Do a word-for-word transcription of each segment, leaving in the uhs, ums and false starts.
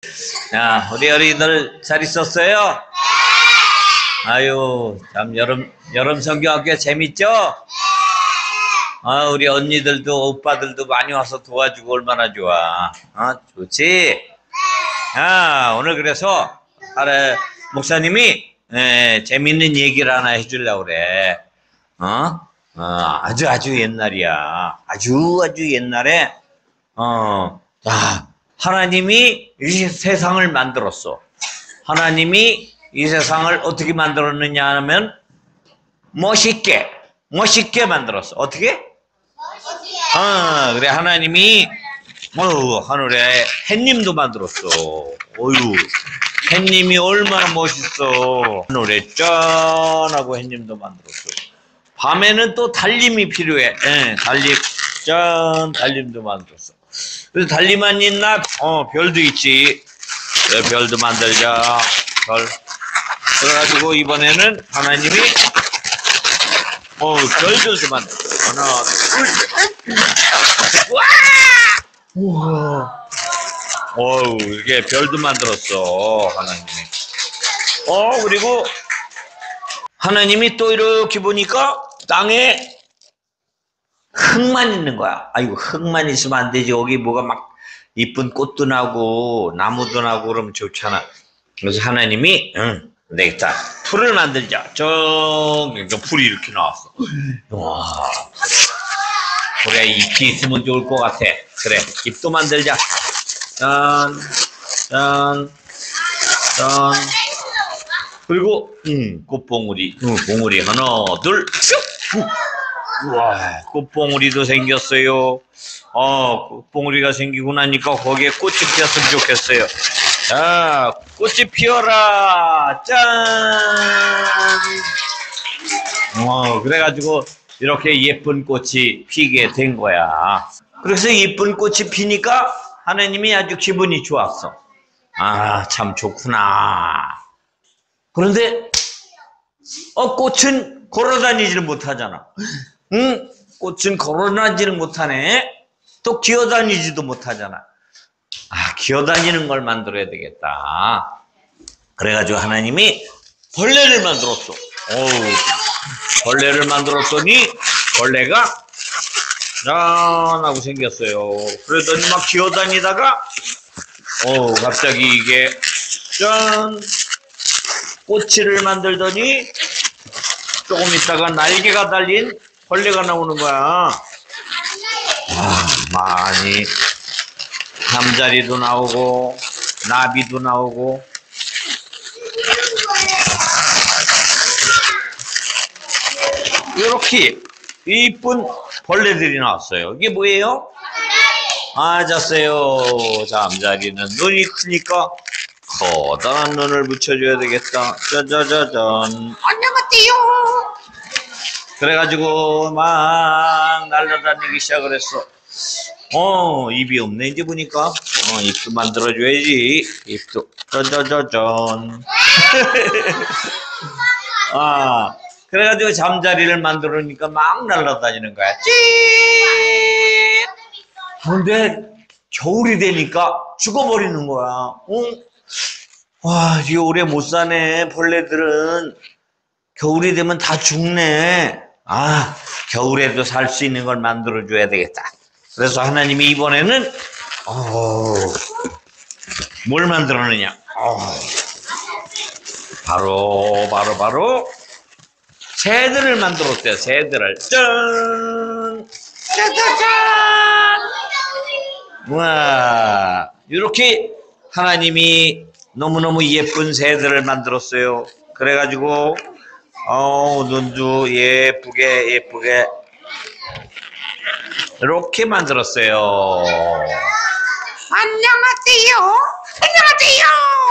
자, 우리 어린이들 잘 있었어요? 아유, 참 여름 여름 성경학교 재밌죠? 아, 우리 언니들도 오빠들도 많이 와서 도와주고 얼마나 좋아. 어, 좋지? 아, 오늘 그래서 아래 목사님이 에, 재밌는 얘기를 하나 해주려고 그래. 어? 어, 아주 아주 옛날이야. 아주 아주 옛날에 어, 자, 하나님이 이 세상을 만들었어. 하나님이 이 세상을 어떻게 만들었느냐 하면 멋있게, 멋있게 만들었어. 어떻게? 멋있게. 어, 그래 하나님이 어, 하늘에 햇님도 만들었어. 어유, 햇님이 얼마나 멋있어. 하늘에 짠하고 햇님도 만들었어. 밤에는 또 달림이 필요해. 예, 달림, 짠, 달림도 만들었어. 그래서 달림만 있나? 어, 별도 있지. 네, 별도 만들자. 별. 그래가지고 이번에는 하나님이 어, 별들도 만들었어. 하나, 둘, 와! 우와. 어우, 이렇게 별도 만들었어. 하나님이. 어, 그리고 하나님이 또 이렇게 보니까 땅에 흙만 있는 거야. 아이고, 흙만 있으면 안 되지. 여기 뭐가 막 이쁜 꽃도 나고 나무도 나고 그러면 좋잖아. 그래서 하나님이 응, 되겠다. 풀을 만들자. 저 풀이 이렇게 나왔어. 와, 그래. 그래, 잎이 있으면 좋을 것 같아. 그래, 잎도 만들자. 짠, 짠, 짠. 그리고 음, 꽃봉우리, 음, 봉우리 하나, 둘, 쭉. 우와, 꽃봉우리도 생겼어요. 어, 꽃봉우리가 생기고 나니까 거기에 꽃이 피었으면 좋겠어요. 자, 꽃이 피어라. 짠. 어, 그래가지고 이렇게 예쁜 꽃이 피게 된 거야. 그래서 예쁜 꽃이 피니까 하나님이 아주 기분이 좋았어. 아, 참 좋구나. 그런데 어, 꽃은 걸어다니지를 못하잖아. 응? 꽃은 걸어다니지를 못하네. 또 기어다니지도 못하잖아. 아, 기어다니는 걸 만들어야 되겠다. 그래가지고 하나님이 벌레를 만들었어. 어우, 벌레를 만들었더니 벌레가 짠 하고 생겼어요. 그러더니 막 기어다니다가 어 갑자기 이게 짠 꼬치를 만들더니 조금 있다가 날개가 달린 벌레가 나오는 거야. 와, 많이 잠자리도 나오고 나비도 나오고. 이렇게 이쁜 벌레들이 나왔어요. 이게 뭐예요? 맞았어요. 잠자리는 눈이 크니까 커다란 눈을 붙여줘야 되겠다. 짜자자잔. 안녕하세요. 그래가지고 막 날아다니기 시작을 했어. 어, 입이 없네 이제 보니까. 어, 입도 만들어줘야지. 입도 짜자자잔. 아, 그래가지고 잠자리를 만들으니까 막 날아다니는 거야. 찌. 근데 겨울이 되니까 죽어버리는 거야. 어? 와, 이게 오래 못 사네. 벌레들은 겨울이 되면 다 죽네. 아, 겨울에도 살 수 있는 걸 만들어줘야 되겠다. 그래서 하나님이 이번에는 어, 뭘 만들었느냐? 어, 바로 바로 바로 새들을 만들었대요. 새들을 짠, 짜자잔. 와, 이렇게 하나님이 너무너무 예쁜 새들을 만들었어요. 그래가지고 어, 눈도 예쁘게 예쁘게 이렇게 만들었어요. 안녕하세요. 안녕하세요.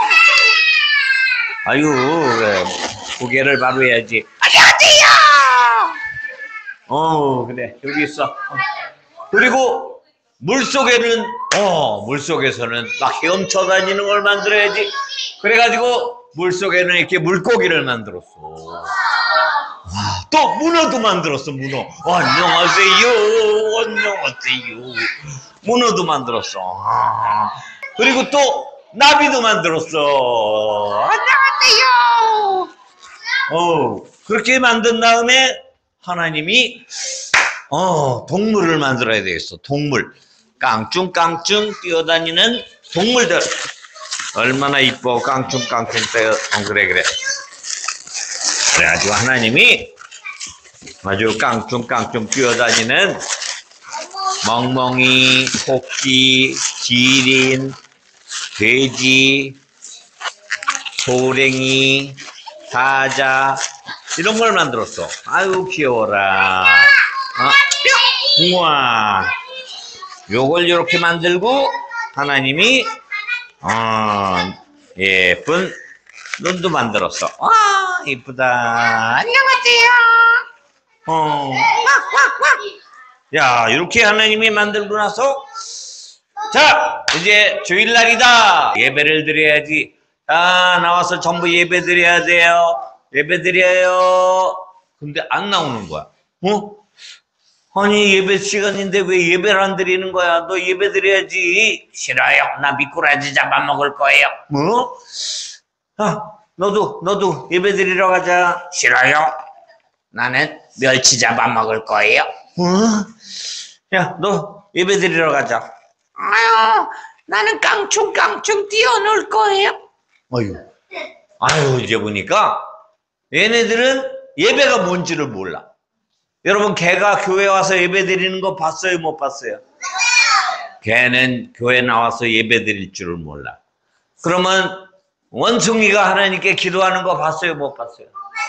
아유, 그래. 고개를 바로 해야지. 안녕하세요. 어, 그래. 여기 있어. 어. 그리고 물속에는 어, 물속에서는 막 헤엄쳐 다니는 걸 만들어야지. 그래가지고 물속에는 이렇게 물고기를 만들었어. 와, 또 문어도 만들었어. 문어. 어, 안녕하세요. 안녕하세요. 문어도 만들었어. 아. 그리고 또 나비도 만들었어. 안녕하세요. 어, 그렇게 만든 다음에 하나님이 어, 동물을 만들어야 되겠어. 동물. 깡충깡충 뛰어다니는 동물들. 얼마나 이뻐. 깡충깡충 뛰어. 어, 그래, 그래. 그래가지고 하나님이 아주 깡충깡충 뛰어다니는 멍멍이, 토끼, 기린, 돼지, 호랭이, 사자 이런 걸 만들었어. 아유 귀여워라. 아, 우와. 요걸 이렇게 만들고 하나님이 어, 예쁜 눈도 만들었어. 와 이쁘다. 안녕하세요. 어. 야 이렇게 하나님이 만들고 나서 자 이제 주일날이다. 예배를 드려야지. 아 나와서 전부 예배 드려야 돼요. 예배 드려요. 근데 안 나오는 거야. 어? 아니 예배 시간인데 왜 예배를 안 드리는 거야? 너 예배 드려야지. 싫어요. 나 미꾸라지 잡아먹을 거예요. 뭐? 아 너도 너도 예배 드리러 가자. 싫어요. 나는 멸치 잡아먹을 거예요. 어? 야 너 예배 드리러 가자. 아유 나는 깡충깡충 뛰어놀 거예요. 아유 아유 이제 보니까 얘네들은 예배가 뭔지를 몰라. 여러분 개가 교회 와서 예배 드리는 거 봤어요? 못 봤어요? 개는 교회 나와서 예배 드릴 줄을 몰라. 그러면 원숭이가 하나님께 기도하는 거 봤어요? 못 봤어요?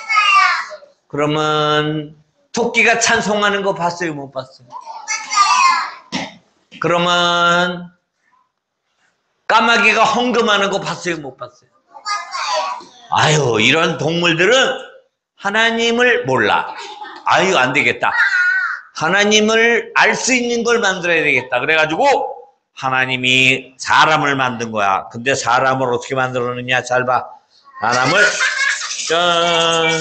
그러면 토끼가 찬송하는 거 봤어요? 못 봤어요? 그러면 까마귀가 헌금하는 거 봤어요? 못 봤어요? 아유 이런 동물들은 하나님을 몰라. 아유 안 되겠다. 하나님을 알 수 있는 걸 만들어야 되겠다. 그래가지고 하나님이 사람을 만든 거야. 근데 사람을 어떻게 만들었느냐 잘 봐. 사람을 짠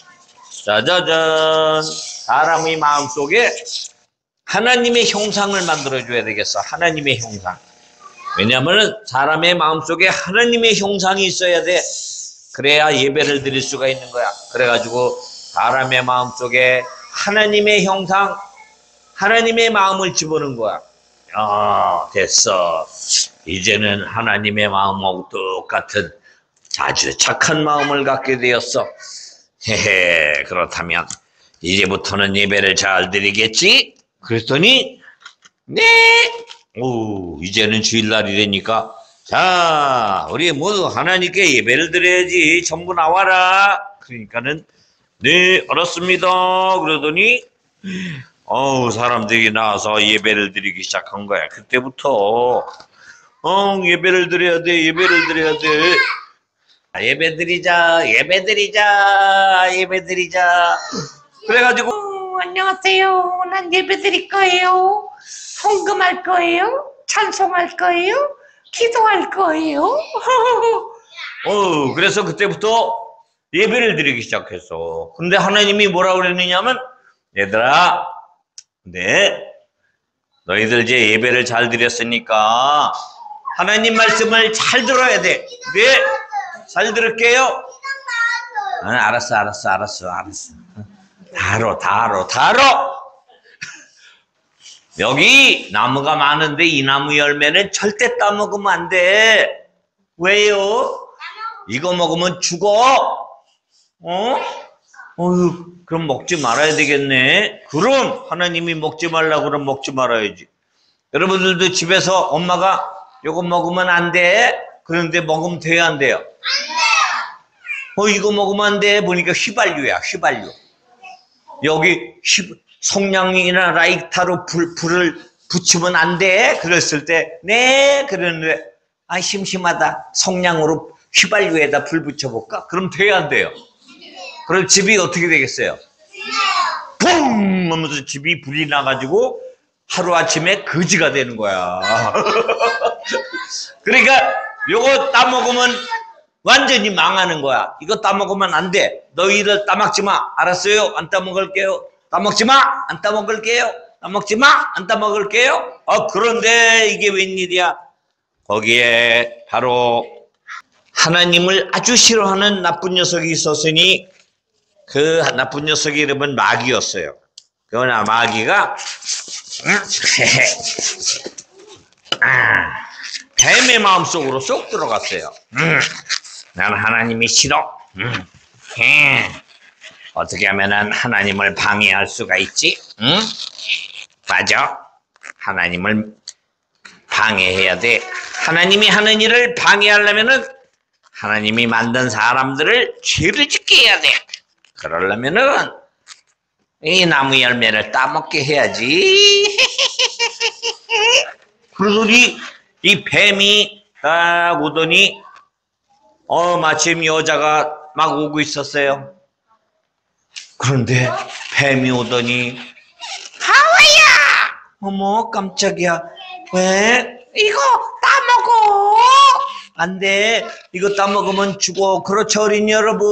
짜자잔 사람의 마음속에 하나님의 형상을 만들어줘야 되겠어. 하나님의 형상. 왜냐하면 사람의 마음속에 하나님의 형상이 있어야 돼. 그래야 예배를 드릴 수가 있는 거야. 그래가지고 사람의 마음속에 하나님의 형상, 하나님의 마음을 집어넣은 거야. 아, 됐어. 이제는 하나님의 마음하고 똑같은 아주 착한 마음을 갖게 되었어. 헤헤, 그렇다면 이제부터는 예배를 잘 드리겠지? 그랬더니 네! 오, 이제는 주일날이 되니까 자, 우리 모두 하나님께 예배를 드려야지. 전부 나와라. 그러니까는 네, 알았습니다. 그러더니 어우, 사람들이 나와서 예배를 드리기 시작한 거야. 그때부터 어, 예배를 드려야 돼. 예배를 드려야 돼. 예배 드리자. 예배 드리자. 예배 드리자. 그래가지고 어, 안녕하세요. 난 예배 드릴 거예요. 헌금할 거예요. 찬송할 거예요. 기도할 거예요. 어, 그래서 그때부터 예배를 드리기 시작했어. 근데 하나님이 뭐라고 그랬느냐면 얘들아, 네, 너희들 이제 예배를 잘 드렸으니까 하나님 말씀을 잘 들어야 돼. 네, 잘 들을게요. 아, 알았어, 알았어, 알았어, 알았어. 다 알아, 다 알아, 다 알아. 여기 나무가 많은데 이 나무 열매는 절대 따먹으면 안 돼. 왜요? 이거 먹으면 죽어. 어? 어휴, 그럼 먹지 말아야 되겠네. 그럼 하나님이 먹지 말라고 그럼 먹지 말아야지. 여러분들도 집에서 엄마가 이거 먹으면 안 돼. 그런데 먹으면 돼야 안 돼요? 안 돼요. 어, 이거 먹으면 안 돼. 보니까 휘발유야, 휘발유. 여기 휘, 성냥이나 라이터로 불, 불을 붙이면 안 돼. 그랬을 때, 네. 그러는데, 아, 심심하다. 성냥으로 휘발유에다 불 붙여볼까? 그럼 돼야 안 돼요? 그럼 집이 어떻게 되겠어요? 뿡! 하면서 집이 불이 나가지고 하루아침에 거지가 되는 거야. 그러니까 요거 따먹으면 완전히 망하는 거야. 이거 따먹으면 안 돼. 너희들 따먹지 마. 알았어요? 안 따먹을게요. 따먹지 마. 안 따먹을게요. 따먹지 마. 안 따먹을게요. 어, 그런데 이게 웬일이야. 거기에 바로 하나님을 아주 싫어하는 나쁜 녀석이 있었으니 그 나쁜 녀석의 이름은 마귀였어요. 그러나 마귀가 뱀의 마음속으로 쏙 들어갔어요. 음, 난 하나님이 싫어. 음, 어떻게 하면 하나님을 방해할 수가 있지? 응? 맞아. 하나님을 방해해야 돼. 하나님이 하는 일을 방해하려면은 하나님이 만든 사람들을 죄를 짓게 해야 돼. 그러려면은 이 나무 열매를 따먹게 해야지. 그러더니 이 뱀이 딱 오더니 어 마침 여자가 막 오고 있었어요. 그런데 뱀이 오더니 하와야! 어머 깜짝이야. 왜? 이거 따먹어. 안 돼. 이거 따먹으면 죽어. 그렇죠 어린이 여러분?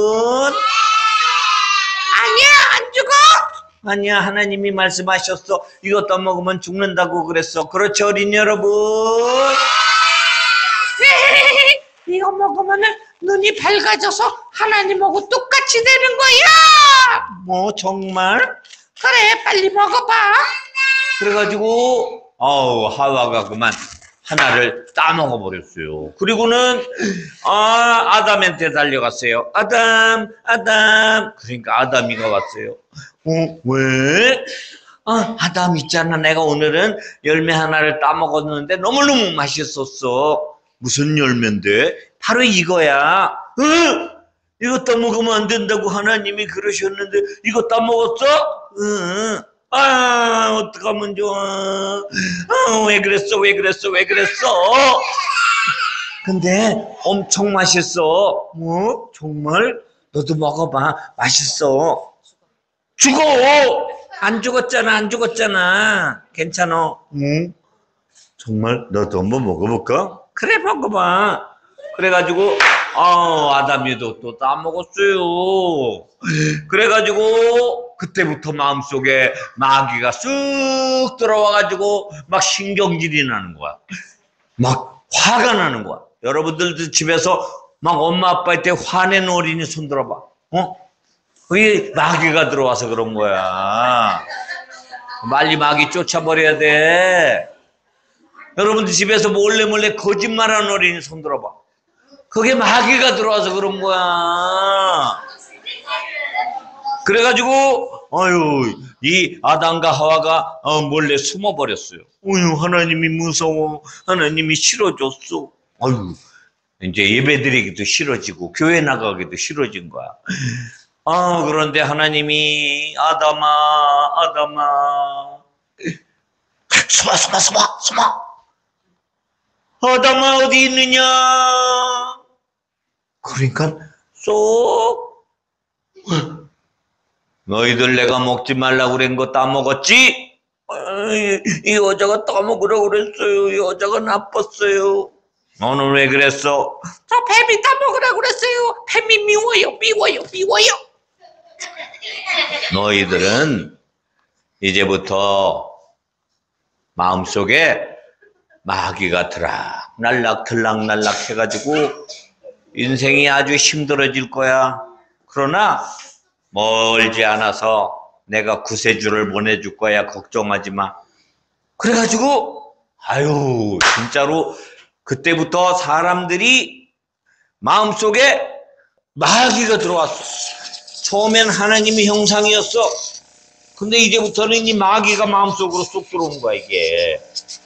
아니야 안 죽어. 아니야 하나님이 말씀하셨어. 이거 따먹으면 죽는다고 그랬어. 그렇죠 어린이 여러분? 이거 먹으면 눈이 밝아져서 하나님하고 똑같이 되는 거야. 뭐 정말? 그래 빨리 먹어봐. 그래가지고 어우 하와가 그만 하나를 따먹어 버렸어요. 그리고는 아 아담한테 달려갔어요. 아담 아담. 그러니까 아담이가 왔어요. 어 왜? 아 아담 있잖아. 내가 오늘은 열매 하나를 따먹었는데 너무너무 맛있었어. 무슨 열매인데? 바로 이거야. 응? 이거 따먹으면 안 된다고 하나님이 그러셨는데 이거 따먹었어? 응. 아 어떡하면 좋아. 아, 왜 그랬어 왜 그랬어 왜 그랬어. 근데 엄청 맛있어. 뭐? 정말? 너도 먹어봐. 맛있어. 죽어. 안 죽었잖아 안 죽었잖아. 괜찮아. 응? 정말? 너도 한번 먹어볼까? 그래 먹어봐. 그래가지고 아 아담이도 또 따먹었어요. 그래가지고 그때부터 마음속에 마귀가 쑥 들어와가지고 막 신경질이 나는 거야. 막 화가 나는 거야. 여러분들도 집에서 막 엄마 아빠한테 화낸 어린이 손 들어봐. 어? 그게 마귀가 들어와서 그런 거야. 빨리 마귀 쫓아버려야 돼. 여러분들 집에서 몰래 몰래 거짓말하는 어린이 손 들어봐. 그게 마귀가 들어와서 그런 거야. 그래가지고 아유 이 아담과 하와가 어, 몰래 숨어버렸어요. 어휴 하나님이 무서워. 하나님이 싫어졌어. 아유 이제 예배드리기도 싫어지고 교회 나가기도 싫어진 거야. 아 그런데 하나님이 아담아 아담아 숨어 숨어 숨어 숨어. 아담아 어디 있느냐? 그러니까 쏙 너희들 내가 먹지 말라고 그런 거 따먹었지? 이 여자가 따먹으라고 그랬어요. 이 여자가 나빴어요. 너는 왜 그랬어? 저 뱀이 따먹으라고 그랬어요. 뱀이 미워요 미워요 미워요. 너희들은 이제부터 마음속에 마귀가 드락 날락 들락 날락 해가지고 인생이 아주 힘들어질 거야. 그러나 멀지 않아서 내가 구세주를 보내줄 거야. 걱정하지 마. 그래가지고 아유 진짜로 그때부터 사람들이 마음속에 마귀가 들어왔어. 처음엔 하나님의 형상이었어. 근데 이제부터는 이 마귀가 마음속으로 쏙 들어온 거야 이게.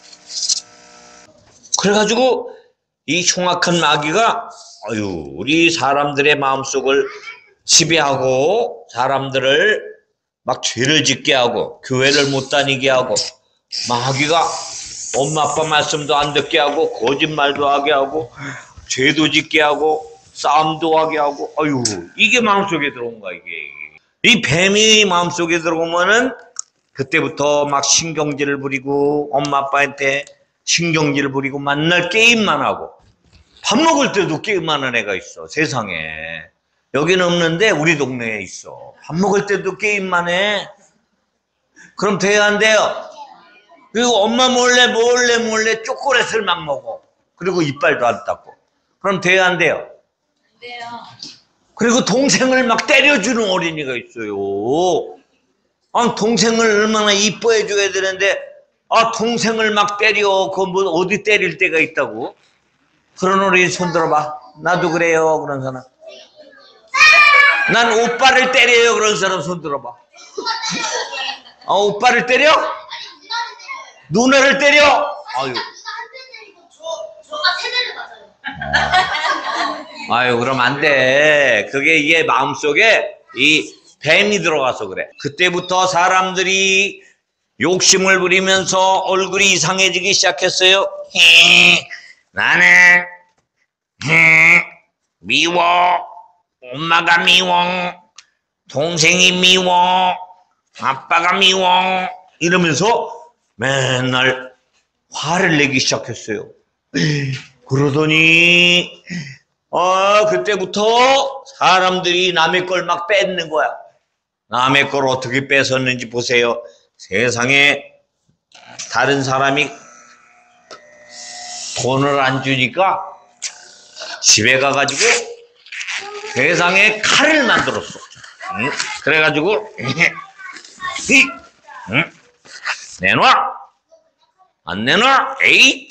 그래가지고 이 흉악한 마귀가 아유 우리 사람들의 마음속을 지배하고 사람들을 막 죄를 짓게 하고 교회를 못 다니게 하고 마귀가 엄마 아빠 말씀도 안 듣게 하고 거짓말도 하게 하고 죄도 짓게 하고 싸움도 하게 하고 아유 이게 마음속에 들어온 거야 이게. 이 뱀이 마음속에 들어오면은 그때부터 막 신경질을 부리고 엄마 아빠한테 신경질을 부리고 만날 게임만 하고 밥 먹을 때도 게임하는 애가 있어 세상에. 여기는 없는데 우리 동네에 있어. 밥 먹을 때도 게임만 해. 그럼 돼야 안 돼요? 그리고 엄마 몰래 몰래 몰래 초콜릿을 막 먹어. 그리고 이빨도 안 닦고. 그럼 돼요, 안 돼요? 안 돼요. 그리고 동생을 막 때려주는 어린이가 있어요. 아, 동생을 얼마나 이뻐해줘야 되는데, 아, 동생을 막 때려. 그 뭐 어디 때릴 때가 있다고? 그런 어린이 손 들어봐. 나도 그래요. 그런 사람. 난 오빠를 때려요. 그런 사람 손 들어봐. 아, 오빠를 때려? 누나를 때려? 아유. 아유, 그럼 안 돼. 그게 이게 마음속에 이 뱀이 들어가서 그래. 그때부터 사람들이 욕심을 부리면서 얼굴이 이상해지기 시작했어요. 헤, 나는 헤, 미워. 엄마가 미워. 동생이 미워. 아빠가 미워. 이러면서 맨날 화를 내기 시작했어요. 그러더니 어, 그때부터 사람들이 남의 걸 막 뺏는 거야. 남의 걸 어떻게 뺏었는지 보세요. 세상에 다른 사람이 돈을 안 주니까 집에 가가지고 세상에 칼을 만들었어. 응? 그래가지고 응? 내놔. 안 내놔. 에이.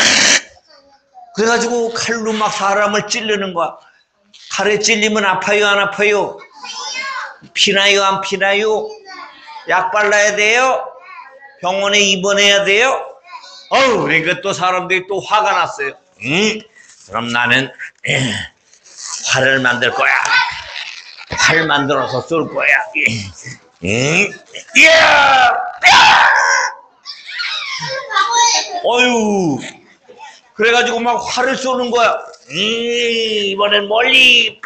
그래가지고 칼로 막 사람을 찌르는 거야. 칼에 찔리면 아파요, 안 아파요? 피나요, 안 피나요? 약 발라야 돼요? 병원에 입원해야 돼요? 어우, 그러니까 또 사람들이 또 화가 났어요. 응? 그럼 나는 에, 활을 만들 거야. 활 만들어서 쏠 거야. 응? 이야! 어휴. 그래가지고 막 활을 쏘는 거야. 음, 이번엔 멀리 뿅.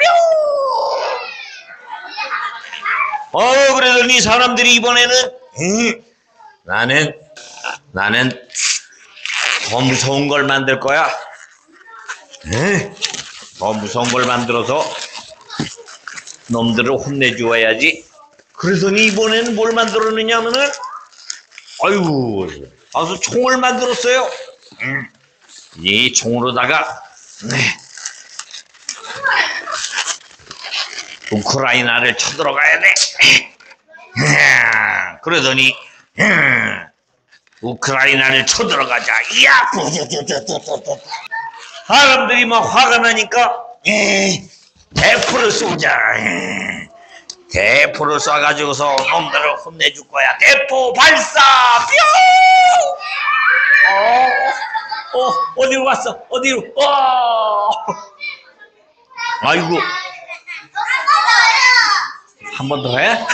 어, 그러더니 사람들이 이번에는 음, 나는 나는 더 무서운 걸 만들 거야. 음, 더 무서운 걸 만들어서 놈들을 혼내주어야지. 그러더니 이번에는 뭘 만들었느냐면은 아이고, 아주 총을 만들었어요. 음. 이 총으로다가 네. 우크라이나를 쳐들어가야 돼. 그러더니 우크라이나를 쳐들어가자. 이야! 사람들이 막 화가 나니까 대포를 쏘자. 대포를 쏴가지고서 놈들을 혼내줄 거야. 대포 발사! 뿅! 어. 어, 어디로 갔어? 어디로? 어! 아이고. 한 번 더 해?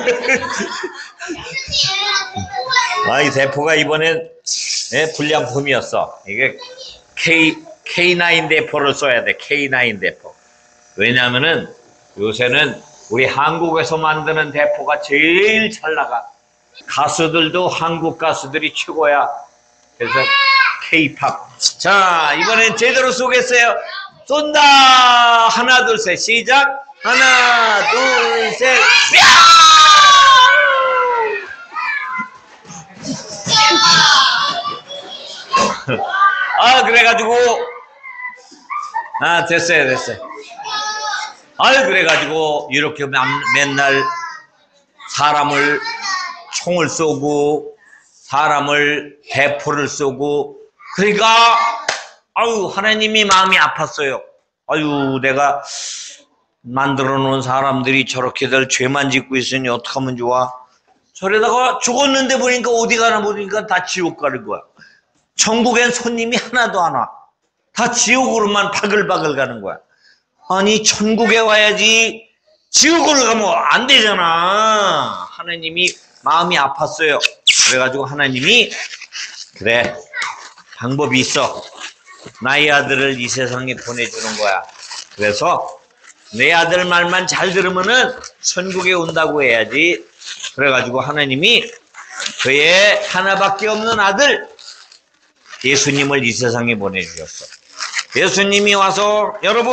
아, 이 대포가 이번엔 네, 불량품이었어. 이게 K, 케이나인 대포를 써야 돼. 케이나인 대포. 왜냐면은 요새는 우리 한국에서 만드는 대포가 제일 잘 나가. 가수들도 한국 가수들이 최고야. 그래서 K-팝. 자, 이번엔 제대로 쏘겠어요. 쏜다. 하나, 둘, 셋. 시작. 하나, 둘, 셋. 뿅! 아, 그래가지고 아, 됐어요, 됐어요. 아, 그래가지고 이렇게 맨날 사람을 총을 쏘고 사람을 대포를 쏘고 그러니까 아유 하나님이 마음이 아팠어요. 아유 내가 만들어 놓은 사람들이 저렇게들 죄만 짓고 있으니 어떡하면 좋아. 저래다가 죽었는데 보니까 어디 가나 보니까 다 지옥 가는 거야. 천국엔 손님이 하나도 안 와. 다 지옥으로만 바글바글 가는 거야. 아니 천국에 와야지 지옥으로 가면 안 되잖아. 하나님이 마음이 아팠어요. 그래가지고 하나님이 그래 방법이 있어. 나의 아들을 이 세상에 보내주는 거야. 그래서 내 아들 말만 잘 들으면은 천국에 온다고 해야지. 그래가지고 하나님이 그의 하나밖에 없는 아들 예수님을 이 세상에 보내주셨어. 예수님이 와서 여러분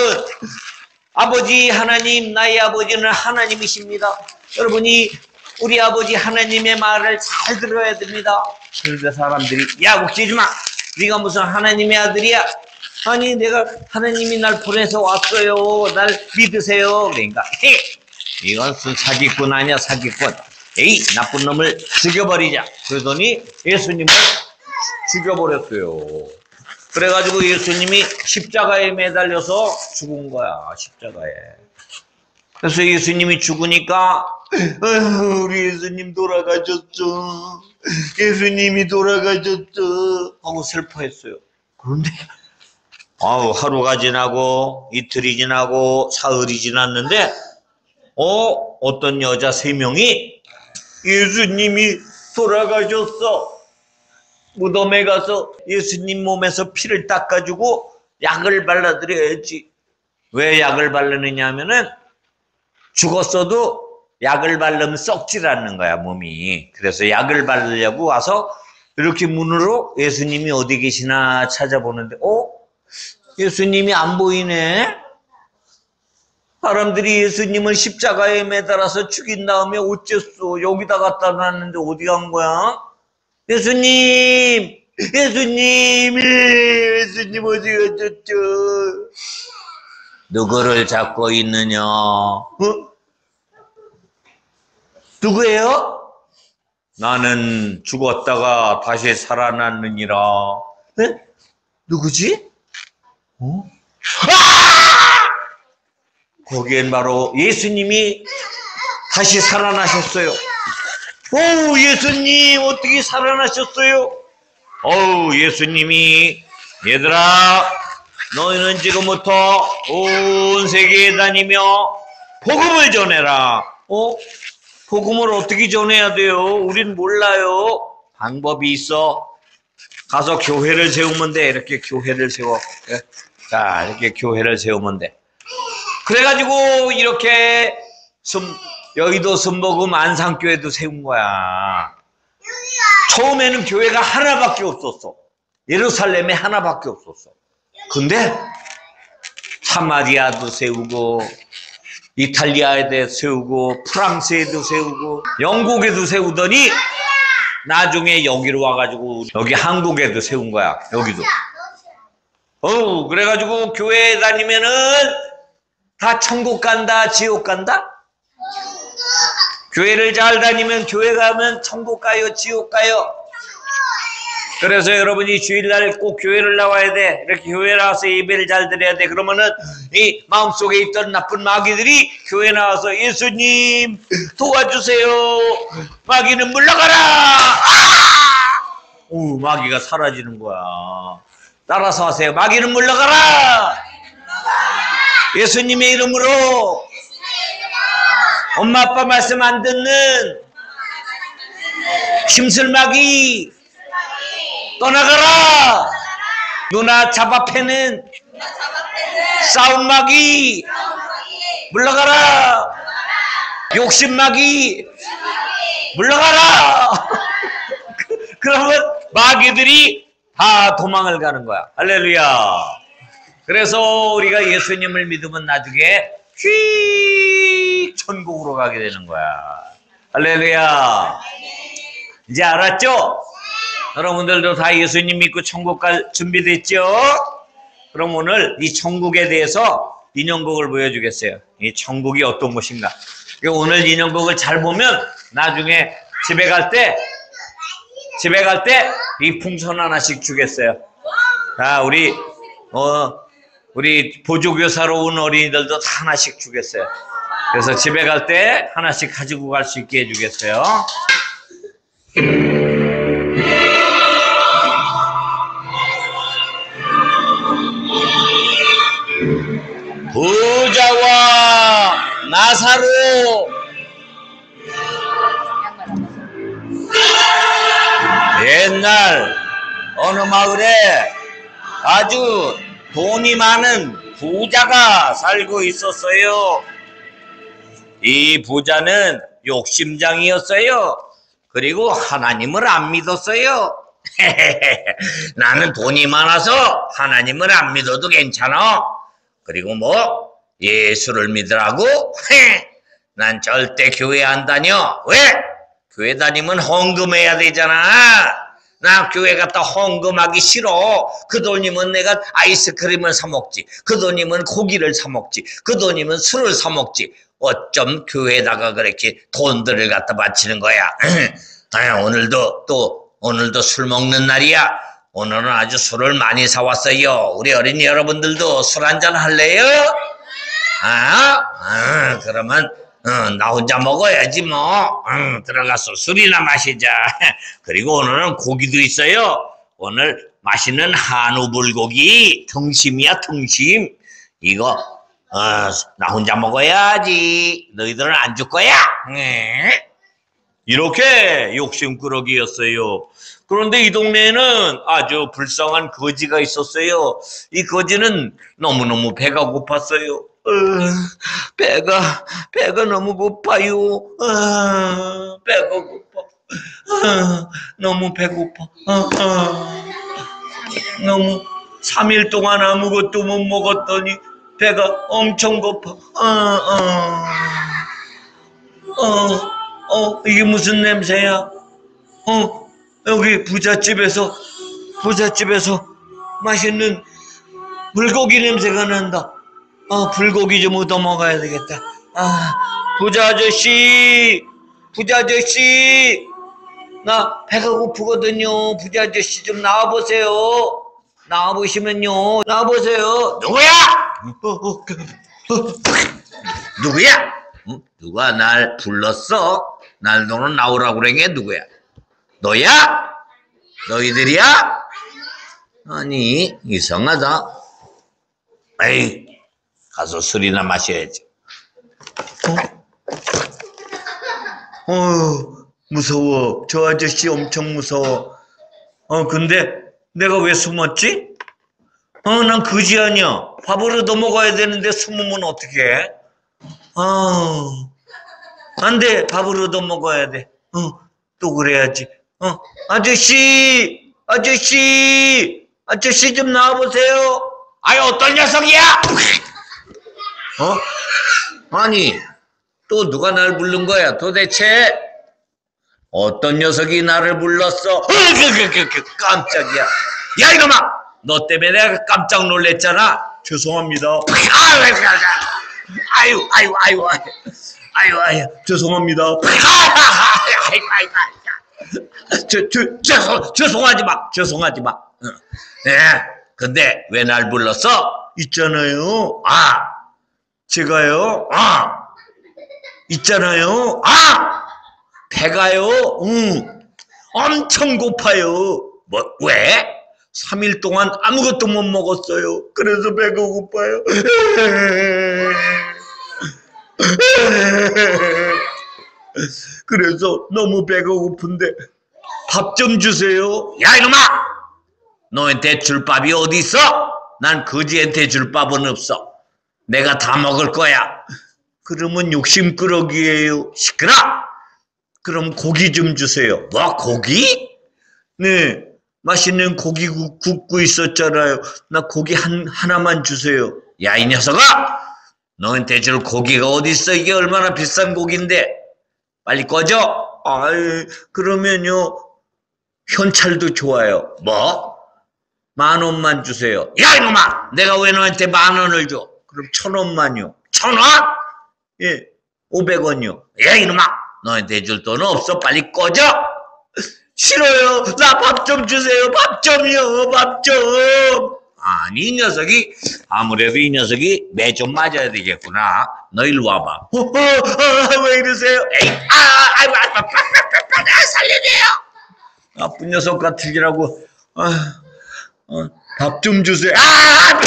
아버지 하나님 나의 아버지는 하나님이십니다. 여러분이 우리 아버지 하나님의 말을 잘 들어야 됩니다. 그런데 사람들이 야 웃기지 마. 네가 무슨 하나님의 아들이야? 아니 내가 하나님이 날 보내서 왔어요. 날 믿으세요. 그러니까 헤, 이건 사기꾼 아니야 사기꾼. 에이 나쁜 놈을 죽여버리자. 그러더니 예수님을 죽여버렸어요. 그래가지고 예수님이 십자가에 매달려서 죽은 거야. 십자가에. 그래서 예수님이 죽으니까 우리 예수님 돌아가셨죠. 예수님이 돌아가셨죠 하고 슬퍼했어요. 그런데 아우 하루가 지나고 이틀이 지나고 사흘이 지났는데 어 어떤 여자 세 명이 예수님이 돌아가셨어. 무덤에 가서 예수님 몸에서 피를 닦아주고 약을 발라드려야지. 왜 약을 바르느냐 하면은 죽었어도 약을 바르면 썩질 않는 거야 몸이. 그래서 약을 바르려고 와서 이렇게 문으로 예수님이 어디 계시나 찾아보는데 어? 예수님이 안 보이네. 사람들이 예수님을 십자가에 매달아서 죽인 다음에 어째서 여기다 갖다 놨는데 어디 간 거야? 예수님! 예수님! 예수님 어디 가셨죠? 누구를 잡고 있느냐? 어? 누구예요? 나는 죽었다가 다시 살아났느니라. 네? 누구지? 어? 아! 거기엔 바로 예수님이 다시 살아나셨어요. 오, 예수님 어떻게 살아나셨어요? 어우, 예수님이 얘들아 너희는 지금부터 온 세계에 다니며 복음을 전해라. 어? 복음을 어떻게 전해야 돼요? 우린 몰라요. 방법이 있어. 가서 교회를 세우면 돼. 이렇게 교회를 세워. 자, 이렇게 교회를 세우면 돼. 그래가지고 이렇게 순, 여의도 순복음 안산교회도 세운 거야. 처음에는 교회가 하나밖에 없었어. 예루살렘에 하나밖에 없었어. 근데 사마리아도 세우고 이탈리아에도 세우고 프랑스에도 세우고 영국에도 세우더니 나중에 여기로 와가지고 여기 한국에도 세운 거야. 여기도. 어우, 그래가지고 교회에 다니면은 다 천국 간다, 지옥 간다? 교회를 잘 다니면 교회 가면 천국 가요, 지옥 가요? 그래서 여러분이 주일날 꼭 교회를 나와야 돼. 이렇게 교회 나와서 예배를 잘 드려야 돼. 그러면은 이 마음속에 있던 나쁜 마귀들이 교회 나와서 예수님 도와주세요. 마귀는 물러가라. 아! 오, 마귀가 사라지는 거야. 따라서 하세요. 마귀는 물러가라. 예수님의 이름으로 엄마 아빠 말씀 안 듣는 심술마귀 떠나가라. 누나 잡아 패는 싸움마귀 물러가라. 욕심마귀 물러가라. 그러면 마귀들이 다 도망을 가는 거야. 할렐루야. 그래서 우리가 예수님을 믿으면 나중에 휙 천국으로 가게 되는 거야. 할렐루야. 이제 알았죠? 여러분들도 다 예수님 믿고 천국 갈 준비됐죠? 그럼 오늘 이 천국에 대해서 인형극을 보여주겠어요. 이 천국이 어떤 곳인가. 오늘 인형극을 잘 보면 나중에 집에 갈 때 집에 갈 때 이 풍선 하나씩 주겠어요. 자, 우리 어 우리 보조교사로 온 어린이들도 다 하나씩 주겠어요. 그래서 집에 갈 때 하나씩 가지고 갈 수 있게 해주겠어요. 부자와 나사로. 옛날 어느 마을에 아주 돈이 많은 부자가 살고 있었어요. 이 부자는 욕심장이었어요. 그리고 하나님을 안 믿었어요. 나는 돈이 많아서 하나님을 안 믿어도 괜찮아. 그리고 뭐 예수를 믿으라고? 난 절대 교회 안 다녀. 왜? 교회 다니면 헌금해야 되잖아. 나 교회 갔다 헌금하기 싫어. 그 돈이면 내가 아이스크림을 사 먹지. 그 돈이면 고기를 사 먹지. 그 돈이면 술을 사 먹지. 어쩜 교회에다가 그렇게 돈들을 갖다 바치는 거야. 아, 오늘도 또 오늘도 술 먹는 날이야. 오늘은 아주 술을 많이 사왔어요. 우리 어린이 여러분들도 술 한잔 할래요? 아, 아 그러면 어, 나 혼자 먹어야지 뭐. 응, 들어가서 술이나 마시자. 그리고 오늘은 고기도 있어요. 오늘 맛있는 한우 불고기 등심이야 등심. 이거 어, 나 혼자 먹어야지. 너희들은 안 줄 거야? 네. 이렇게 욕심꾸러기였어요. 그런데 이 동네에는 아주 불쌍한 거지가 있었어요. 이 거지는 너무너무 배가 고팠어요. 어, 배가 배가 너무 고파요. 어, 배가 고파. 어, 너무 배고파. 어, 어. 너무 삼 일 동안 아무것도 못 먹었더니 배가 엄청 고파. 어, 어. 어, 어, 이게 무슨 냄새야? 어, 여기 부잣집에서 부잣집에서 맛있는 불고기 냄새가 난다. 아, 불고기 좀 얻어 먹어야 되겠다. 아, 부자 아저씨, 부자 아저씨, 나 배가 고프거든요. 부자 아저씨 좀 나와보세요. 나와보시면요. 나와보세요. 누구야? 어, 어, 어. 누구야? 어? 누가 날 불렀어? 날 너는 나오라고 그런 게 누구야? 너야? 너희들이야? 아니, 이상하다. 에이. 가서 술이나 마셔야지. 어? 어, 무서워. 저 아저씨 엄청 무서워. 어, 근데 내가 왜 숨었지? 어, 난 거지 아니야. 밥을 얻어 먹어야 되는데 숨으면 어떡해? 아, 안 돼. 밥을 얻어 먹어야 돼. 어, 또 그래야지. 어, 아저씨, 아저씨, 아저씨 좀 나와보세요. 아이, 어떤 녀석이야? 어? 아니, 또 누가 날 부른 거야? 도대체 어떤 녀석이 나를 불렀어? 깜짝이야. 야, 이놈아! 너 때문에 내가 깜짝 놀랬잖아. 죄송합니다. 아유, 아유, 아유, 아유, 아유, 아유, 죄송합니다. 아유, 아유, 아유, 저, 저, 죄송, 죄송하지 마. 죄송하지 마. 네, 근데 왜 날 불렀어? 있잖아요. 아. 제가요, 아, 있잖아요, 아, 배가요, 응, 엄청 고파요. 뭐, 왜? 삼 일 동안 아무것도 못 먹었어요. 그래서 배가 고파요. 그래서 너무 배가 고픈데 밥 좀 주세요. 야, 이놈아! 너한테 줄 밥이 어디 있어? 난 거지한테 줄 밥은 없어. 내가 다 먹을 거야. 그러면 욕심꾸러기예요. 시끄러! 그럼 고기 좀 주세요. 뭐, 고기? 네, 맛있는 고기 국, 굽고 있었잖아요. 나 고기 한, 하나만 주세요. 야, 이 녀석아! 너한테 줄 고기가 어딨어? 이게 얼마나 비싼 고기인데. 빨리 꺼져. 아이, 그러면요, 현찰도 좋아요. 뭐? 만 원만 주세요. 야, 이놈아! 내가 왜 너한테 만 원을 줘? 그럼 천 원만요. 천 원? 예, 오백 원요. 야, 이놈아! 너한테 줄 돈은 없어. 빨리 꺼져! 싫어요. 나 밥 좀 주세요. 밥 좀요. 밥 좀. 아니, 이 녀석이, 아무래도 이 녀석이 매 좀 맞아야 되겠구나. 너 일로 와봐. 어, 어, 어, 왜 이러세요? 에이, 아, 아이고, 아, 살려줘요. 나쁜 녀석 같으기라고. 아, 어, 밥 좀 주세요. 아,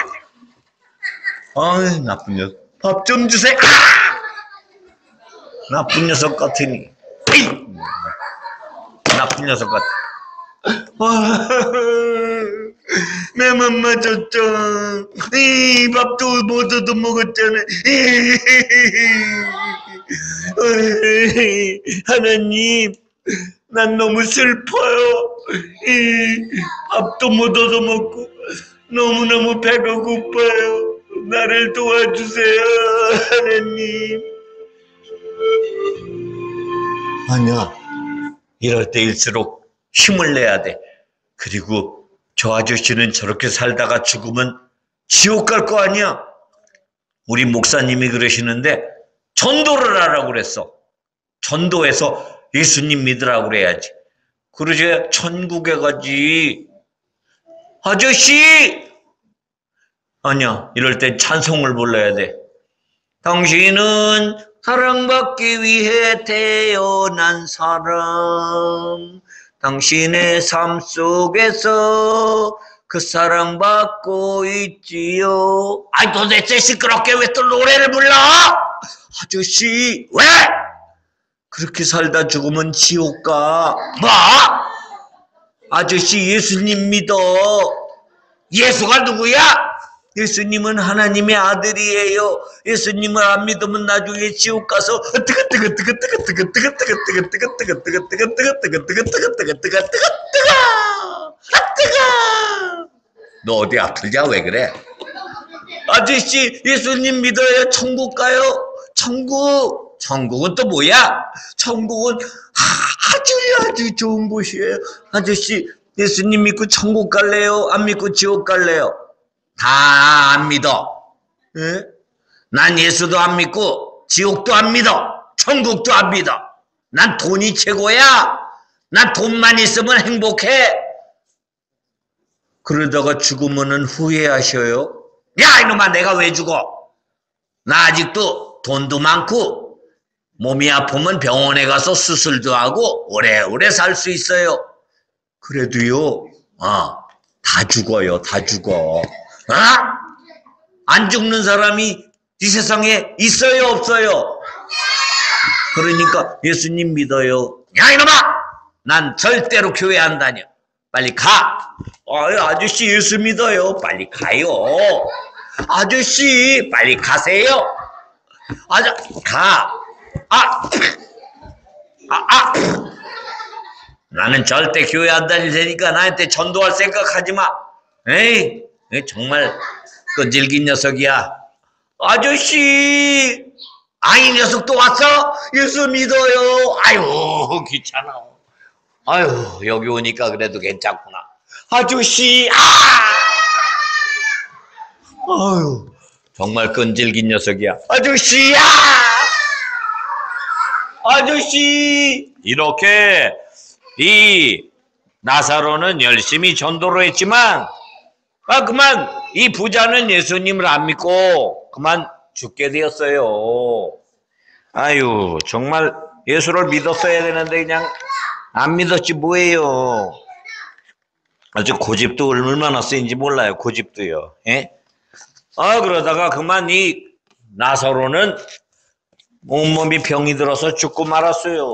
아이, 나쁜 녀석. 밥 좀 주세요. 아! 나쁜 녀석 같으니. 에이! 나쁜 녀석 같아. 와, 내맘 맞았죠. 이 밥도 못 얻어 먹었잖아. 하나님, 난 너무 슬퍼요. 이 밥도 못 얻어 먹고 너무너무 배가 고파요. 나를 도와주세요, 하나님. 아니야, 이럴 때일수록 힘을 내야 돼. 그리고 저 아저씨는 저렇게 살다가 죽으면 지옥 갈 거 아니야. 우리 목사님이 그러시는데 전도를 하라고 그랬어. 전도해서 예수님 믿으라고 그래야지. 그러지 천국에 가지. 아저씨! 아니야, 이럴 땐 찬송을 불러야 돼. 당신은 사랑받기 위해 태어난 사람, 당신의 삶 속에서 그 사랑받고 있지요. 아이, 도대체 시끄럽게 왜 또 노래를 불러? 아저씨, 왜? 그렇게 살다 죽으면 지옥 가. 뭐? 아저씨, 예수님 믿어. 예수가 누구야? 예수님은 하나님의 아들이에요. 예수님을 안 믿으면 나중에 지옥 가서 너 어디 아프냐? 왜 그래? 아저씨, 예수님 믿어요. 천국 가요. 천국. 천국은 또 뭐야? 천국은 아주 아주 좋은 곳이에요. 아저씨, 예수님 믿고 천국 갈래요? 안 믿고 지옥 갈래요? 다 안 믿어. 예? 난 예수도 안 믿고 지옥도 안 믿어. 천국도 안 믿어. 난 돈이 최고야. 난 돈만 있으면 행복해. 그러다가 죽으면은 후회하셔요. 야, 이놈아, 내가 왜 죽어? 나 아직도 돈도 많고 몸이 아프면 병원에 가서 수술도 하고 오래오래 살 수 있어요. 그래도요, 어, 다 죽어요. 다 죽어. 어? 안 죽는 사람이 이 세상에 있어요, 없어요? 그러니까 예수님 믿어요. 야, 이놈아! 난 절대로 교회 안 다녀. 빨리 가. 아유, 아저씨 예수 믿어요. 빨리 가요. 아저씨 빨리 가세요. 아저 가. 아, 아, 아. 나는 절대 교회 안 다닐 테니까 나한테 전도할 생각하지 마. 에이, 정말 끈질긴 녀석이야. 아저씨, 아이 녀석 또 왔어? 예수 믿어요. 아유, 귀찮아. 아유, 여기 오니까 그래도 괜찮구나. 아저씨, 아! 아유, 정말 끈질긴 녀석이야. 아저씨, 아! 아저씨! 이렇게 이 나사로는 열심히 전도를 했지만, 아, 그만 이 부자는 예수님을 안 믿고 그만 죽게 되었어요. 아유, 정말 예수를 믿었어야 되는데 그냥 안 믿었지 뭐예요. 아주 고집도 얼마나 쓰인지 몰라요. 고집도요. 예? 아, 그러다가 그만 이 나사로는 온몸이 병이 들어서 죽고 말았어요.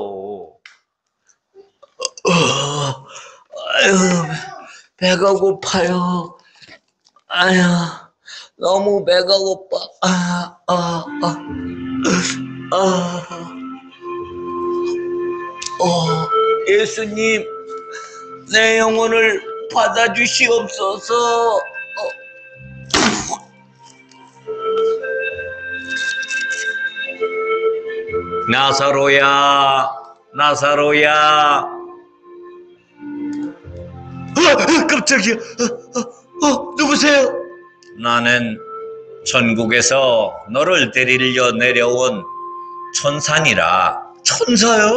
어, 아유, 배가 고파요. 아유, 너무 배가 고파. 아, 아, 아, 아, 어, 예수님, 내 영혼을 받아주시옵소서. 어. 나사로야, 나사로야. 아, 깜짝이야. 어, 어, 누구세요? 나는 천국에서 너를 데리려 내려온 천사니라. 천사요?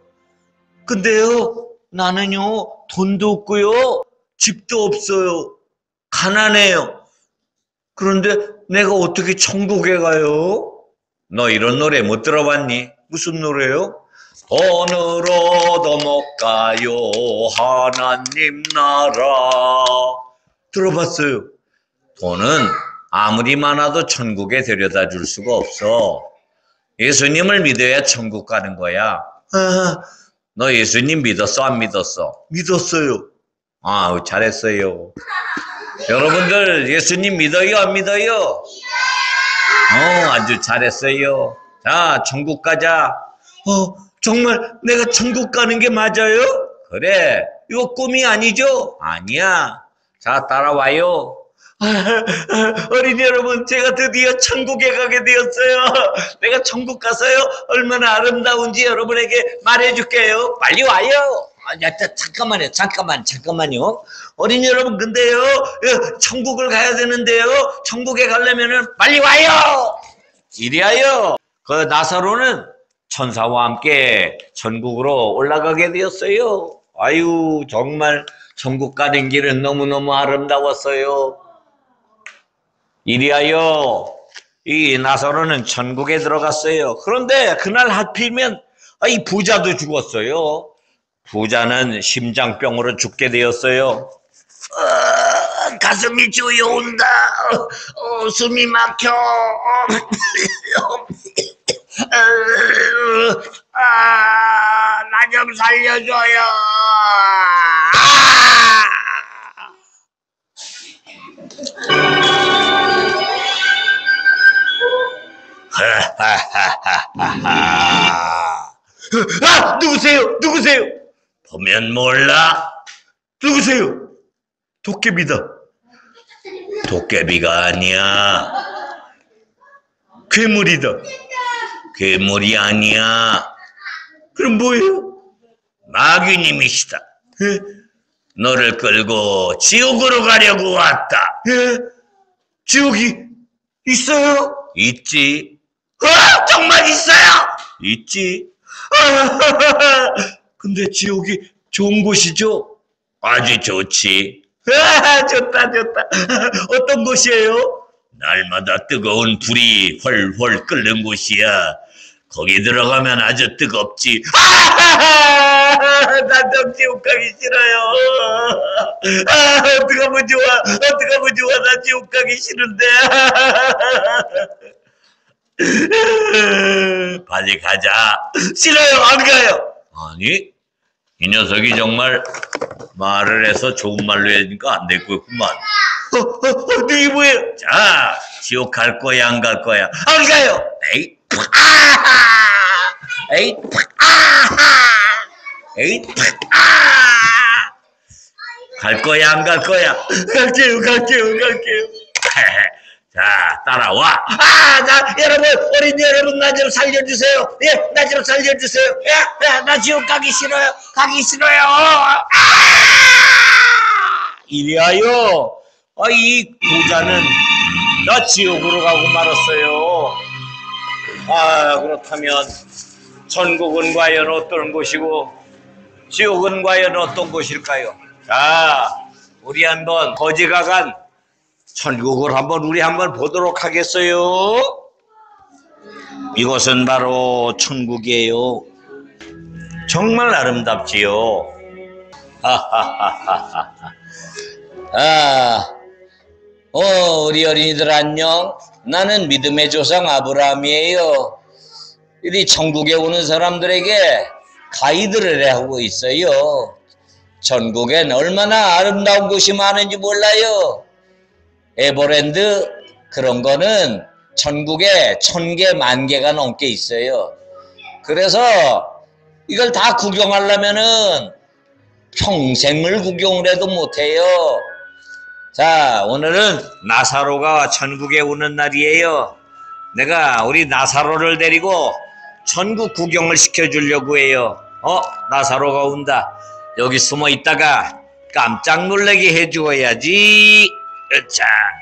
근데요, 나는요, 돈도 없고요, 집도 없어요. 가난해요. 그런데 내가 어떻게 천국에 가요? 너 이런 노래 못 들어봤니? 무슨 노래요? 어느로 못 가요 하나님 나라. 들어봤어요. 돈은 아무리 많아도 천국에 데려다 줄 수가 없어. 예수님을 믿어야 천국 가는 거야. 아, 너 예수님 믿었어, 안 믿었어? 믿었어요. 아, 잘했어요. 여러분들 예수님 믿어요, 안 믿어요? 어, 아주 잘했어요. 자, 천국 가자. 어, 정말 내가 천국 가는 게 맞아요? 그래, 이거 꿈이 아니죠? 아니야. 자, 따라와요. 아, 아, 어린이 여러분, 제가 드디어 천국에 가게 되었어요. 내가 천국 가서요, 얼마나 아름다운지 여러분에게 말해줄게요. 빨리 와요. 아, 야, 자, 잠깐만요, 잠깐만, 잠깐만요. 어린이 여러분, 근데요, 천국을 가야 되는데요. 천국에 가려면은 빨리 와요. 이리하여 그 나사로는 천사와 함께 천국으로 올라가게 되었어요. 아유, 정말 천국 가는 길은 너무너무 아름다웠어요. 이리하여 이 나사로는 천국에 들어갔어요. 그런데 그날 하필이면 이 부자도 죽었어요. 부자는 심장병으로 죽게 되었어요. 어, 가슴이 조여온다. 어, 숨이 막혀. 아, 나 좀 살려줘요. 아, 누구세요? 누구세요? 보면 몰라. 누구세요? 도깨비다. 도깨비가 아니야. 괴물이다. 괴물이 아니야. 그럼 뭐예요? 마귀님이시다. 예? 너를 끌고 지옥으로 가려고 왔다. 예? 지옥이 있어요? 있지. 아, 정말 있어요? 있지. 아, 근데 지옥이 좋은 곳이죠? 아주 좋지. 아, 좋다, 좋다. 어떤 곳이에요? 날마다 뜨거운 불이 훨훨 끓는 곳이야. 거기 들어가면 아주 뜨겁지. 아, 난 지옥 가기 싫어요. 아, 어떡하면 좋아. 어떡하면 좋아. 나 지옥 가기 싫은데. 빨리 가자. 싫어요. 안 가요. 아니, 이 녀석이 정말 말을 해서 좋은 말로 해야니까 안 될 거구만. 어, 어, 어, 이게 뭐예요? 자, 지옥 갈 거야, 안 갈 거야? 안 가요. 에이, 아하, 에이, 아하, 에이, 아, 갈 거야, 안 갈 거야? 갈게요, 갈게요, 갈게요. 자, 따라와. 아, 나, 여러분, 어린이 여러분, 나 좀 살려주세요. 예, 나 좀 살려주세요. 예, 야, 나 지옥 가기 싫어요. 가기 싫어요. 아! 이리하여, 아, 이 부자는 나 지옥으로 가고 말았어요. 아, 그렇다면, 천국은 과연 어떤 곳이고, 지옥은 과연 어떤 곳일까요? 자, 우리 한번 거지가 간 천국을 한번 우리 한번 보도록 하겠어요. 이곳은 바로 천국이에요. 정말 아름답지요. 하하하하하. 아, 어, 우리 어린이들 안녕. 나는 믿음의 조상 아브라함이에요. 이 천국에 오는 사람들에게 가이드를 하고 있어요. 전국엔 얼마나 아름다운 곳이 많은지 몰라요. 에버랜드 그런 거는 전국에 천 개, 만 개가 넘게 있어요. 그래서 이걸 다 구경하려면은 평생을 구경을 해도 못해요. 자, 오늘은 나사로가 천국에 오는 날이에요. 내가 우리 나사로를 데리고 천국 구경을 시켜주려고 해요. 어? 나사로가 온다. 여기 숨어 있다가 깜짝 놀라게 해주어야지. 자,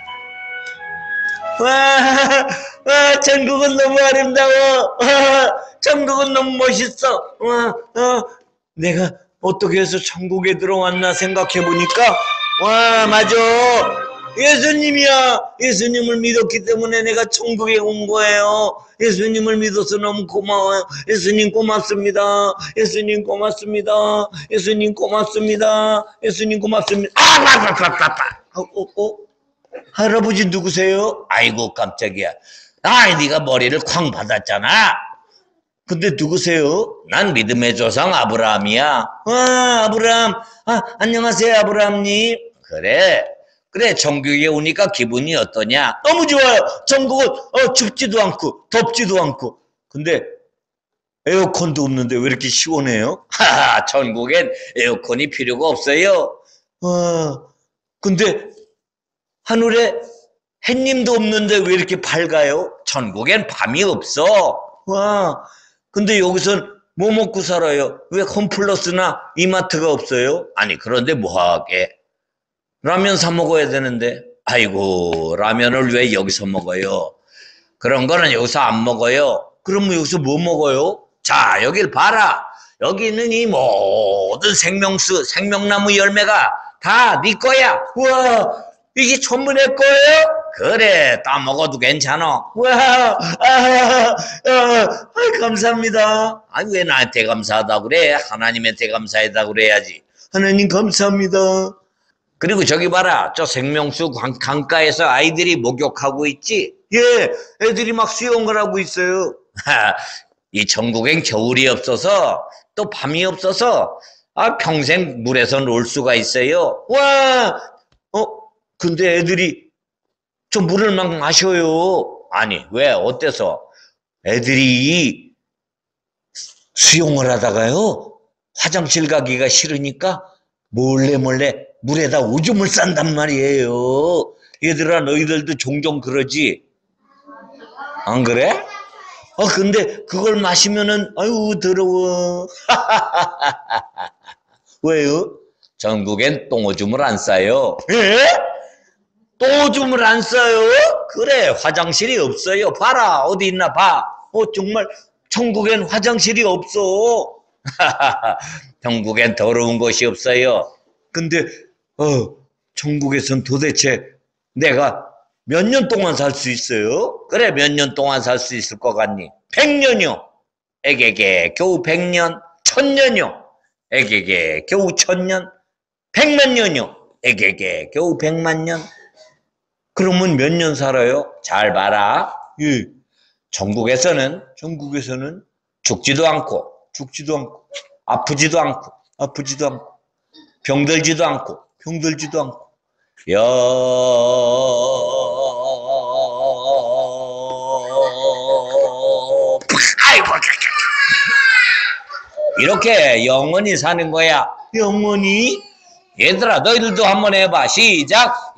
와, 와, 천국은 너무 아름다워. 와, 천국은 너무 멋있어. 와, 와, 내가 어떻게 해서 천국에 들어왔나 생각해 보니까, 와, 맞아. 예수님이야. 예수님을 믿었기 때문에 내가 천국에 온 거예요. 예수님을 믿어서 너무 고마워요. 예수님 고맙습니다. 예수님 고맙습니다. 예수님 고맙습니다. 예수님 고맙습니다. 아, 맞다, 맞다, 맞다. 어, 어, 어? 할아버지 누구세요? 아이고 깜짝이야. 아, 네가 머리를 쾅 받았잖아. 근데 누구세요? 난 믿음의 조상 아브라함이야. 아, 아브라함. 아, 안녕하세요, 아브라함님. 그래. 그래, 천국에 오니까 기분이 어떠냐? 너무 좋아요. 천국은 어, 춥지도 않고 덥지도 않고. 근데 에어컨도 없는데 왜 이렇게 시원해요? 하하, 천국엔 에어컨이 필요가 없어요. 아, 근데 하늘에 햇님도 없는데 왜 이렇게 밝아요? 천국엔 밤이 없어. 와, 근데 여기선 뭐 먹고 살아요? 왜 홈플러스나 이마트가 없어요? 아니, 그런데 뭐하게? 라면 사 먹어야 되는데. 아이고, 라면을 왜 여기서 먹어요? 그런 거는 여기서 안 먹어요. 그러면 여기서 뭐 먹어요? 자, 여길 봐라. 여기 있는 이 모든 생명수, 생명나무 열매가 다 네 거야. 우와, 이게 전부 내 거예요? 그래, 따먹어도 괜찮아. 우와, 아, 아, 아, 감사합니다. 아니, 왜 나한테 감사하다 그래? 하나님한테 감사하다 그래야지. 하나님 감사합니다. 그리고 저기 봐라. 저 생명수 강, 강가에서 아이들이 목욕하고 있지? 예, 애들이 막 수영을 하고 있어요. 이 전국엔 겨울이 없어서 또 밤이 없어서 아, 평생 물에서 놀 수가 있어요. 와, 어, 근데 애들이 저 물을 막 마셔요. 아니, 왜, 어때서? 애들이 수영을 하다가요, 화장실 가기가 싫으니까 몰래 몰래 물에다 오줌을 싼단 말이에요. 얘들아, 너희들도 종종 그러지? 안 그래? 어, 근데 그걸 마시면은, 아유, 더러워. 왜요? 전국엔 똥오줌을 안 싸요. 예? 똥오줌을 안 싸요? 그래, 화장실이 없어요. 봐라, 어디 있나 봐. 어, 정말, 천국엔 화장실이 없어. 전국엔 더러운 곳이 없어요. 근데, 어, 천국에선 도대체 내가 몇 년 동안 살 수 있어요? 그래, 몇 년 동안 살 수 있을 것 같니? 백 년이요. 에게게, 겨우 백 년. 천년이요. 에게게, 겨우 천년. 백만 년이요. 에게게, 겨우 백만 년. 그러면 몇 년 살아요? 잘 봐라. 예. 전국에서는, 전국에서는 죽지도 않고, 죽지도 않고, 아프지도 않고, 아프지도 않고, 병들지도 않고, 병들지도 않고, 여, 아이고, 이렇게 영원히 사는 거야. 영원히? 얘들아, 너희들도 한번 해봐. 시작.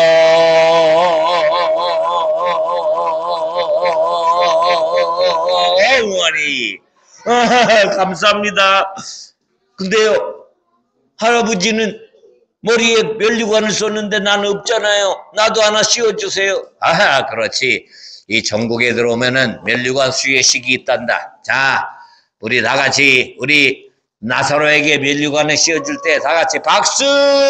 영원히. 아, 감사합니다. 근데요, 할아버지는 머리에 면류관을 썼는데 나는 없잖아요. 나도 하나 씌워주세요. 아하, 그렇지. 이 전국에 들어오면은 면류관 수여식이 있단다. 자, 우리 다 같이 우리 나사로에게 면류관을 씌워줄 때 다 같이 박수!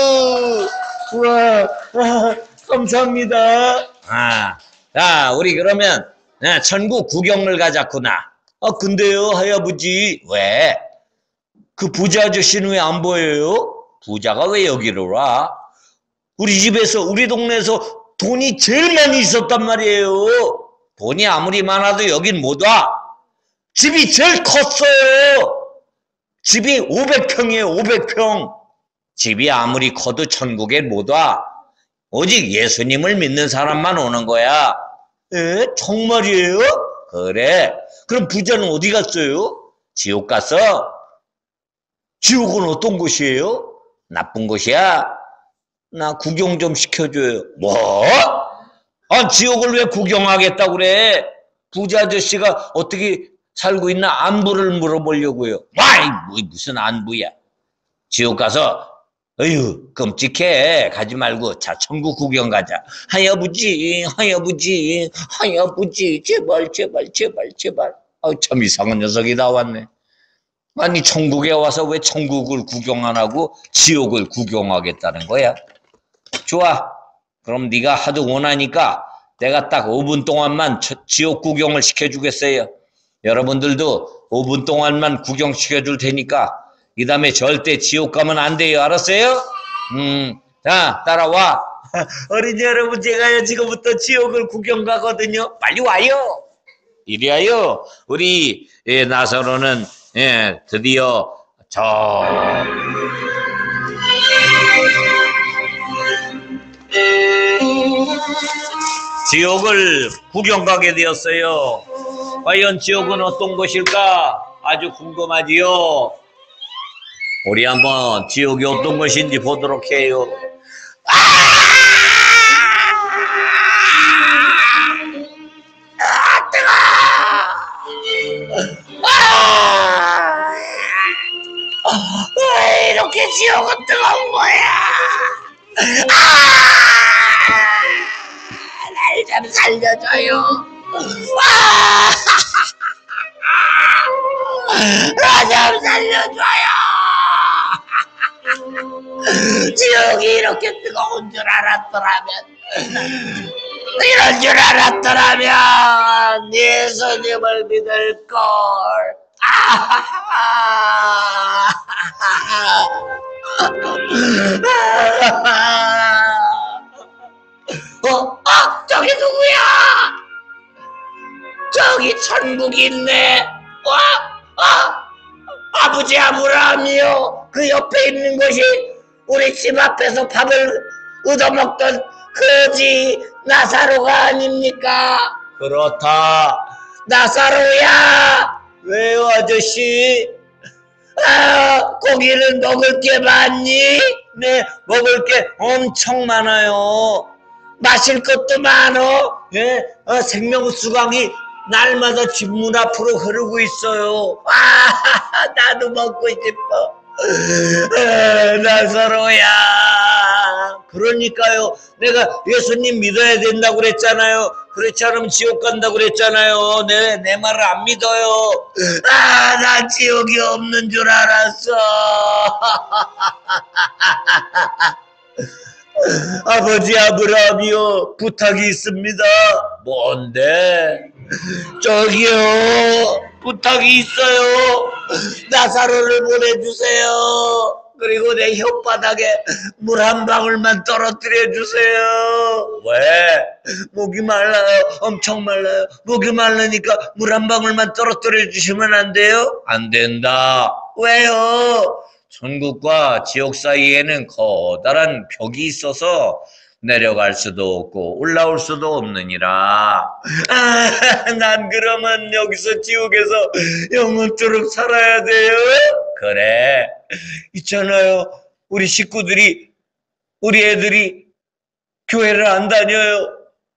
우와, 아, 감사합니다. 아, 자, 우리 그러면 아, 천국 구경을 가자꾸나. 아, 근데요, 할아버지, 왜? 그 부자 아저씨는 왜 안 보여요? 부자가 왜 여기로 와? 우리 집에서, 우리 동네에서 돈이 제일 많이 있었단 말이에요. 돈이 아무리 많아도 여긴 못 와. 집이 제일 컸어요. 집이 오백 평이에요, 오백 평. 집이 아무리 커도 천국에 못 와. 오직 예수님을 믿는 사람만 오는 거야. 에? 정말이에요? 그래. 그럼 부자는 어디 갔어요? 지옥 갔어? 지옥은 어떤 곳이에요? 나쁜 곳이야? 나 구경 좀 시켜줘요. 뭐? 아, 지옥을 왜 구경하겠다고 그래? 부자 아저씨가 어떻게 살고 있나 안부를 물어보려고요. 와이, 무슨 안부야? 지옥 가서, 어휴, 끔찍해. 가지 말고, 자, 천국 구경 가자. 할아버지, 할아버지, 할아버지, 제발, 제발, 제발, 제발. 아, 참 이상한 녀석이 나왔네. 아니, 천국에 와서 왜 천국을 구경 안 하고 지옥을 구경하겠다는 거야? 좋아. 그럼 네가 하도 원하니까 내가 딱 오 분 동안만 지옥 구경을 시켜주겠어요. 여러분들도 오 분 동안만 구경시켜줄 테니까 이 다음에 절대 지옥 가면 안 돼요. 알았어요? 음, 자, 따라와. 어린이 여러분, 제가요 지금부터 지옥을 구경 가거든요. 빨리 와요. 이리하여 우리 예, 나사로는 예, 드디어 저 지옥을 구경 가게 되었어요. 과연 지옥은 어떤 곳일까? 아주 궁금하지요. 우리 한번 지옥이 어떤 것인지 보도록 해요. 아! 아, 뜨거! 아! 지옥은 뜨거운 거야. 아! 날 좀 살려줘요. 아! 나 좀 살려줘요. 지옥이 이렇게 뜨거운 줄 알았더라면, 이런 줄 알았더라면 예수님을 믿을걸. 어? 아, 저기 누구야? 저기 천국이 있네. 와, 아, 아버지 아브라함이요. 그 옆에 있는 것이 우리 집 앞에서 밥을 얻어먹던 그지 나사로가 아닙니까? 그렇다. 나사로야. 왜요, 아저씨? 아, 고기를 먹을 게 많니? 네, 먹을 게 엄청 많아요. 마실 것도 많어. 예, 어, 생명수강이 날마다 집 문 앞으로 흐르고 있어요. 아, 나도 먹고 싶어. 아, 나사로야. 그러니까요. 내가 예수님 믿어야 된다고 그랬잖아요. 그렇지 않으면 지옥 간다고 그랬잖아요. 내, 내 말을 안 믿어요. 아, 나 지옥이 없는 줄 알았어. 아버지 아브라함이요, 부탁이 있습니다. 뭔데? 저기요, 부탁이 있어요. 나사로를 보내주세요. 그리고 내 혓바닥에 물 한 방울만 떨어뜨려 주세요. 왜? 목이 말라요. 엄청 말라요. 목이 말라니까 물 한 방울만 떨어뜨려 주시면 안 돼요? 안 된다. 왜요? 천국과 지옥 사이에는 커다란 벽이 있어서 내려갈 수도 없고 올라올 수도 없느니라. 아, 난 그러면 여기서 지옥에서 영원토록 살아야 돼요? 그래. 있잖아요. 우리 식구들이, 우리 애들이 교회를 안 다녀요.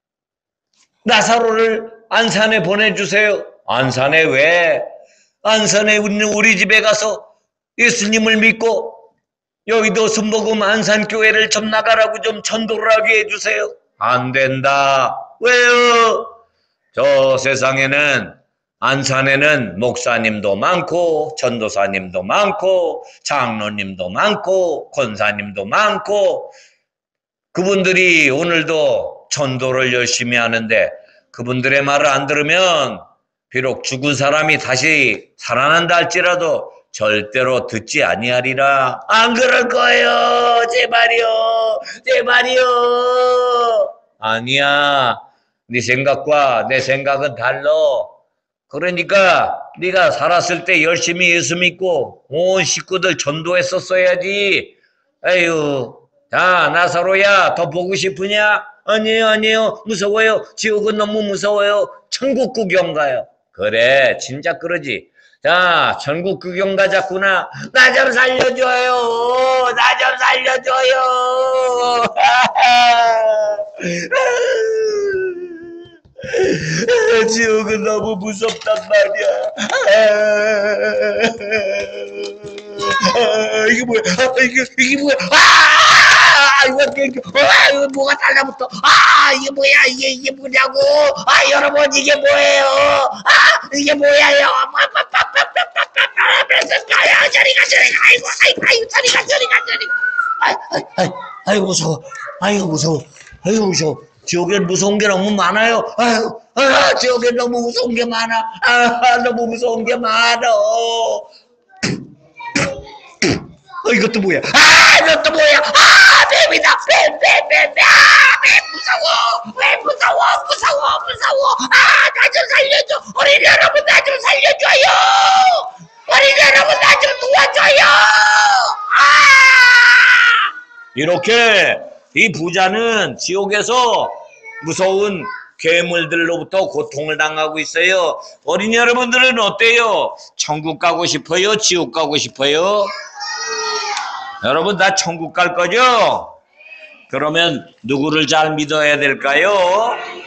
나사로를 안산에 보내주세요. 안산에 왜? 안산에 있는 우리 집에 가서 예수님을 믿고 여의도 순복음 안산교회를 좀 나가라고 좀 전도를 하게 해주세요. 안 된다. 왜요? 저 세상에는 안산에는 목사님도 많고 전도사님도 많고 장로님도 많고 권사님도 많고 그분들이 오늘도 전도를 열심히 하는데 그분들의 말을 안 들으면 비록 죽은 사람이 다시 살아난다 할지라도 절대로 듣지 아니하리라. 안 그럴 거예요. 제발이요. 제발이요. 아니야. 네 생각과 내 생각은 달라. 그러니까 네가 살았을 때 열심히 예수 믿고 온 식구들 전도했었어야지. 에휴. 자, 나사로야, 더 보고 싶으냐? 아니에요, 아니에요. 무서워요. 지옥은 너무 무서워요. 천국 구경 가요. 그래, 진짜 그러지. 자, 천국 구경 가자꾸나. 나 좀 살려줘요. 나 좀 살려줘요. 지옥은 너무 무섭단 말이야. 아, 이게 뭐야? 아, 이게, 이게 뭐야? 아, 이거, 이거, 아, 이거 뭐가 달라붙어? 아, 이게 뭐야? 이게, 이게 뭐냐고? 아, 여러분, 이게 뭐예요? 아, 이게 뭐야요? 아, 저리 가, 저리 가. 아이고, 아이고, 아이고, 저리 가, 저리 가, 저리 가. 아이, 아이, 아이, 아이고, 무서워. 아이고, 무서워. 아이고, 무서워. 지옥엔 무서운 게 너무 많아요. 아유, 아, 지옥엔 너무 무서운 게 많아. 아, 너무 무서운 게 많아. 어, 이것도 뭐야? 아, 이것도 뭐야? 아, 뱀이다. 뱀, 뱀, 뱀, 뱀. 아, 뱀 무서워. 왜 무서워? 무서워, 무서워. 아, 나 좀 살려줘. 어린 여러분, 나 좀 살려줘요. 어린 여러분, 나 좀 도와줘요. 아! 이렇게 이 부자는 지옥에서 무서운 괴물들로부터 고통을 당하고 있어요. 어린이 여러분들은 어때요? 천국 가고 싶어요? 지옥 가고 싶어요? 여러분 다 천국 갈 거죠? 그러면 누구를 잘 믿어야 될까요?